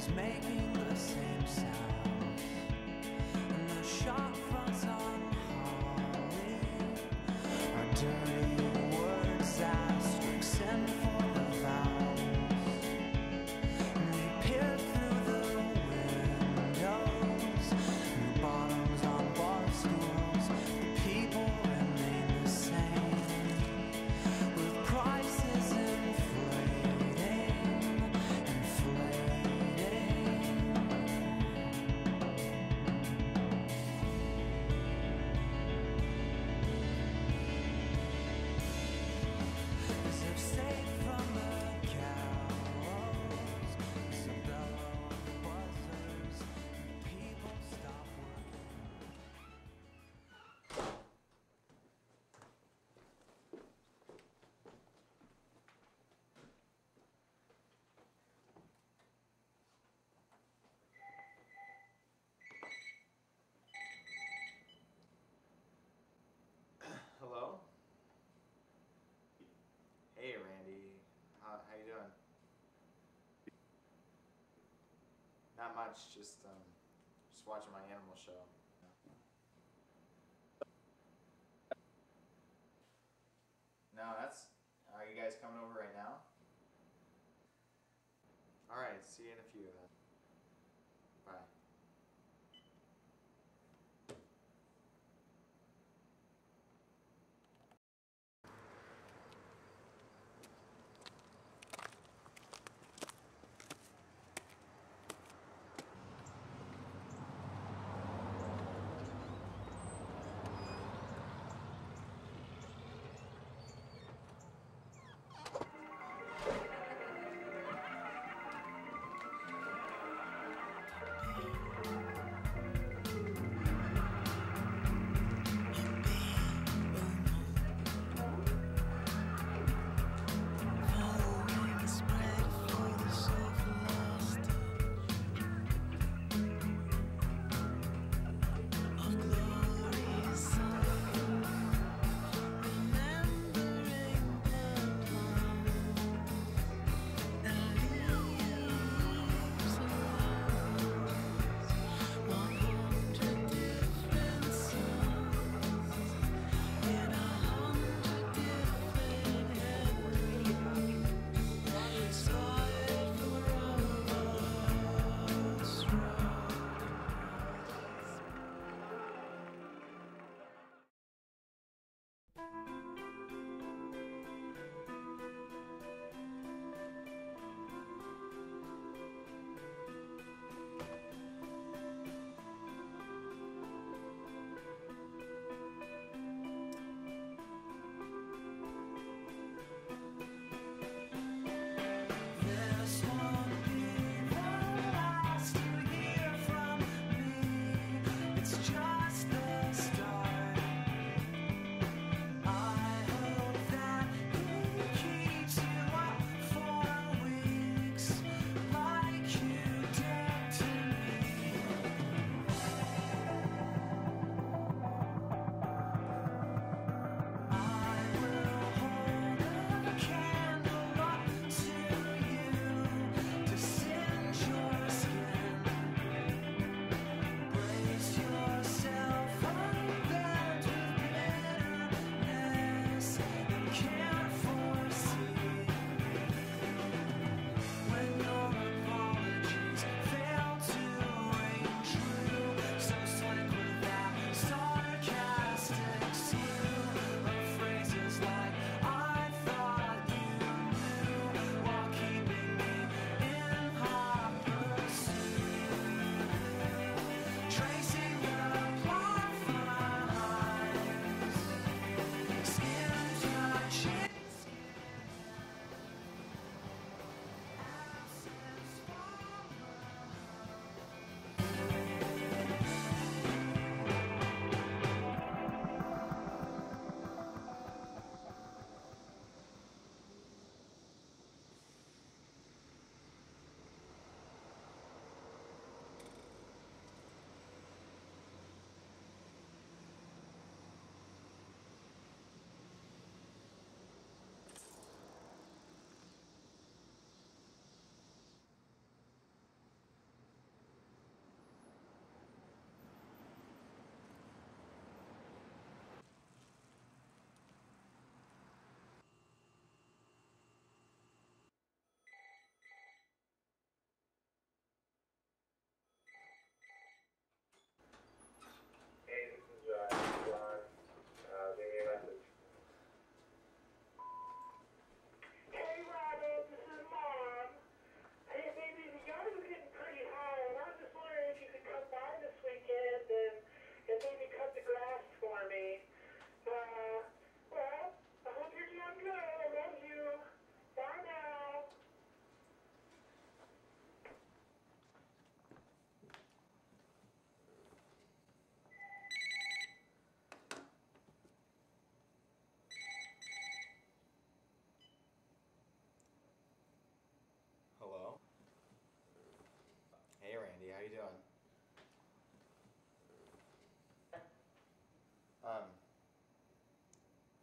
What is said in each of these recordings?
is making the same sounds, and the shop fronts on Holly are dirty words asterisks and for the vowels. And we peer through the windows, new bottoms on bar stools. The people remain the same, with prices inflating, as if saved from the gallows. Isabella on the buzzers, and the people stop working. Hello? Hey, Randy. How you doing? Not much, just watching my animal show. No, are you guys coming over right now? Alright, see you in a few then. Bye.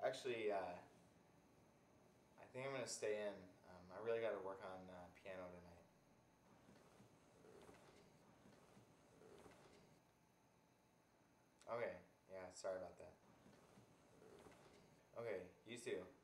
Actually, I think I'm gonna stay in. I really got to work on piano tonight. Okay, yeah, sorry about that. Okay, you too.